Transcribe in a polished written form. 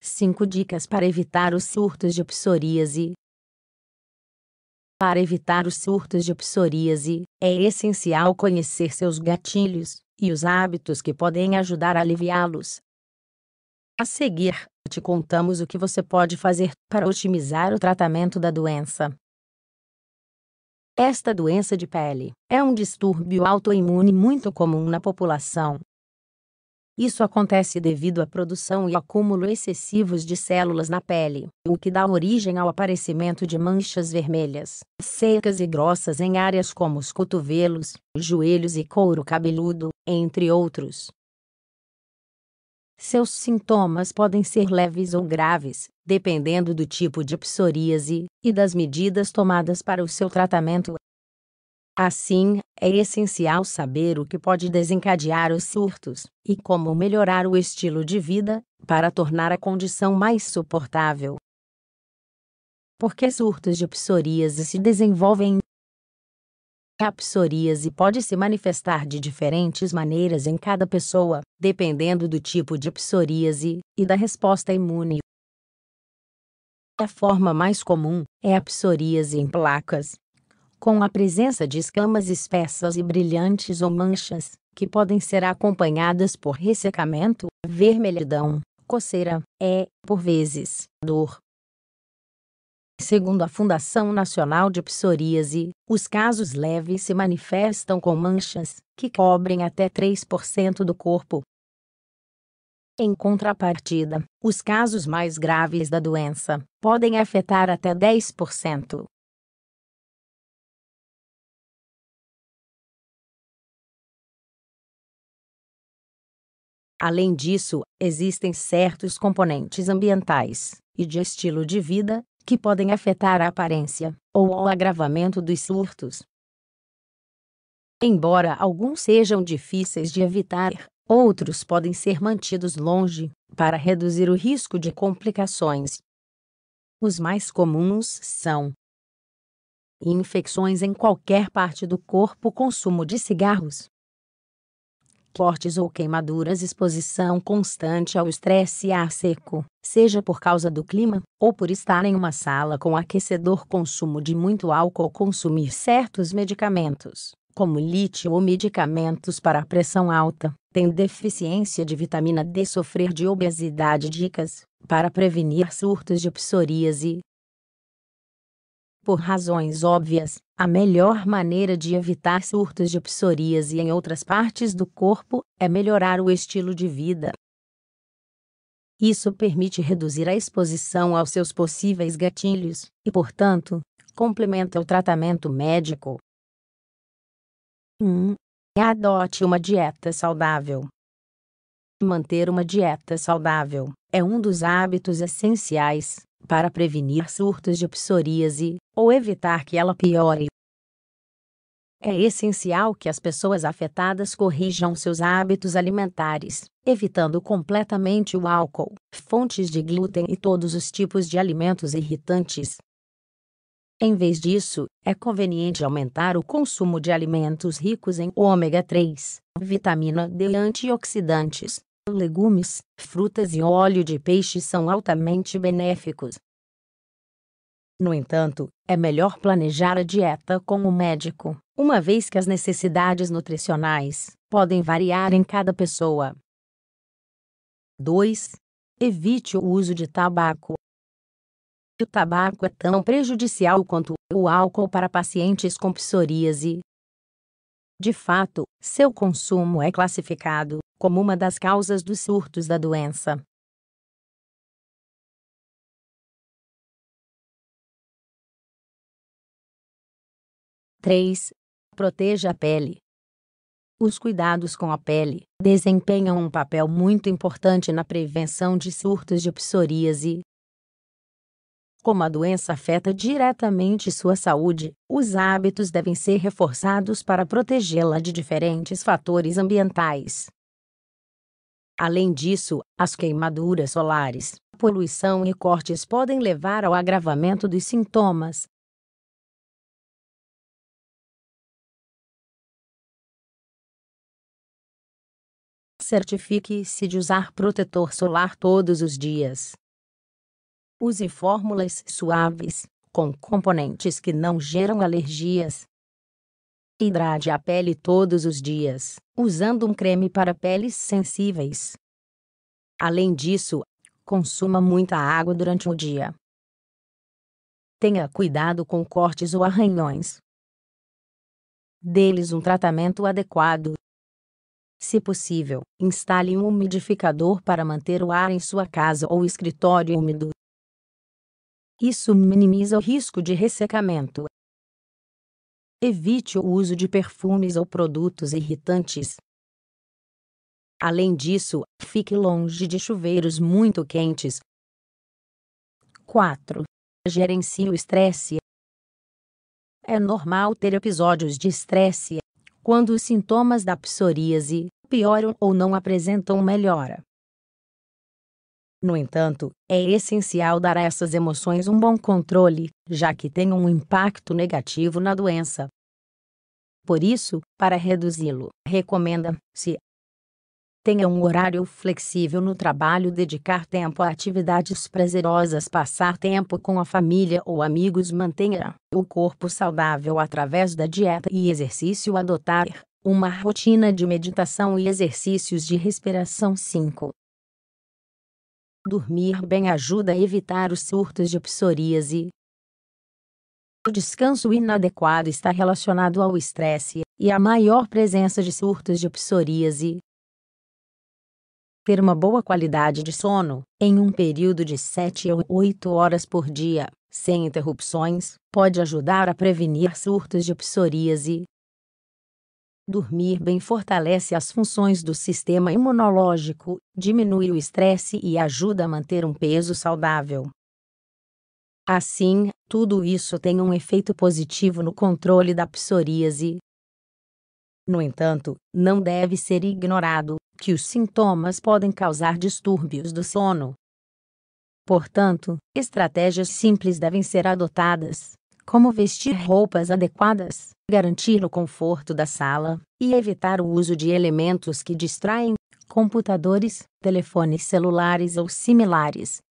5 dicas para evitar os surtos de psoríase. Para evitar os surtos de psoríase, é essencial conhecer seus gatilhos e os hábitos que podem ajudar a aliviá-los. A seguir, te contamos o que você pode fazer para otimizar o tratamento da doença. Esta doença de pele é um distúrbio autoimune muito comum na população. Isso acontece devido à produção e acúmulo excessivos de células na pele, o que dá origem ao aparecimento de manchas vermelhas, secas e grossas em áreas como os cotovelos, joelhos e couro cabeludo, entre outros. Seus sintomas podem ser leves ou graves, dependendo do tipo de psoríase e das medidas tomadas para o seu tratamento. Assim, é essencial saber o que pode desencadear os surtos e como melhorar o estilo de vida para tornar a condição mais suportável. Por que surtos de psoríase se desenvolvem? A psoríase pode se manifestar de diferentes maneiras em cada pessoa, dependendo do tipo de psoríase e da resposta imune. A forma mais comum é a psoríase em placas, com a presença de escamas espessas e brilhantes ou manchas, que podem ser acompanhadas por ressecamento, vermelhidão, coceira e, por vezes, dor. Segundo a Fundação Nacional de Psoríase, os casos leves se manifestam com manchas que cobrem até 3% do corpo. Em contrapartida, os casos mais graves da doença podem afetar até 10%. Além disso, existem certos componentes ambientais e de estilo de vida que podem afetar a aparência ou o agravamento dos surtos. Embora alguns sejam difíceis de evitar, outros podem ser mantidos longe para reduzir o risco de complicações. Os mais comuns são infecções em qualquer parte do corpo, consumo de cigarros, cortes ou queimaduras, exposição constante ao estresse e ar seco, seja por causa do clima ou por estar em uma sala com aquecedor, consumo de muito álcool, consumir certos medicamentos, como lítio ou medicamentos para a pressão alta, tem deficiência de vitamina D, sofrer de obesidade. Dicas para prevenir surtos de psoríase. Por razões óbvias, a melhor maneira de evitar surtos de psoríase em outras partes do corpo é melhorar o estilo de vida. Isso permite reduzir a exposição aos seus possíveis gatilhos e, portanto, complementa o tratamento médico. 1. Adote uma dieta saudável. Manter uma dieta saudável é um dos hábitos essenciais para prevenir surtos de psoríase ou evitar que ela piore. É essencial que as pessoas afetadas corrijam seus hábitos alimentares, evitando completamente o álcool, fontes de glúten e todos os tipos de alimentos irritantes. Em vez disso, é conveniente aumentar o consumo de alimentos ricos em ômega 3, vitamina D e antioxidantes. Legumes, frutas e óleo de peixe são altamente benéficos. No entanto, é melhor planejar a dieta com o médico, uma vez que as necessidades nutricionais podem variar em cada pessoa. 2. Evite o uso de tabaco. O tabaco é tão prejudicial quanto o álcool para pacientes com psoríase. De fato, seu consumo é classificado como uma das causas dos surtos da doença. 3. Proteja a pele. Os cuidados com a pele desempenham um papel muito importante na prevenção de surtos de psoríase. Como a doença afeta diretamente sua saúde, os hábitos devem ser reforçados para protegê-la de diferentes fatores ambientais. Além disso, as queimaduras solares, poluição e cortes podem levar ao agravamento dos sintomas. Certifique-se de usar protetor solar todos os dias. Use fórmulas suaves, com componentes que não geram alergias. Hidrate a pele todos os dias, usando um creme para peles sensíveis. Além disso, consuma muita água durante o dia. Tenha cuidado com cortes ou arranhões. Dê-lhes um tratamento adequado. Se possível, instale um umidificador para manter o ar em sua casa ou escritório úmido. Isso minimiza o risco de ressecamento. Evite o uso de perfumes ou produtos irritantes. Além disso, fique longe de chuveiros muito quentes. 4. Gerencie o estresse. É normal ter episódios de estresse, quando os sintomas da psoríase pioram ou não apresentam melhora. No entanto, é essencial dar a essas emoções um bom controle, já que têm um impacto negativo na doença. Por isso, para reduzi-lo, recomenda-se: tenha um horário flexível no trabalho, dedicar tempo a atividades prazerosas, passar tempo com a família ou amigos, mantenha o corpo saudável através da dieta e exercício, adotar uma rotina de meditação e exercícios de respiração. 5. Dormir bem ajuda a evitar os surtos de psoríase. O descanso inadequado está relacionado ao estresse e à maior presença de surtos de psoríase. Ter uma boa qualidade de sono, em um período de 7 a 8 horas por dia, sem interrupções, pode ajudar a prevenir surtos de psoríase. Dormir bem fortalece as funções do sistema imunológico, diminui o estresse e ajuda a manter um peso saudável. Assim, tudo isso tem um efeito positivo no controle da psoríase. No entanto, não deve ser ignorado que os sintomas podem causar distúrbios do sono. Portanto, estratégias simples devem ser adotadas, como vestir roupas adequadas, garantir o conforto da sala e evitar o uso de elementos que distraem, computadores, telefones celulares ou similares,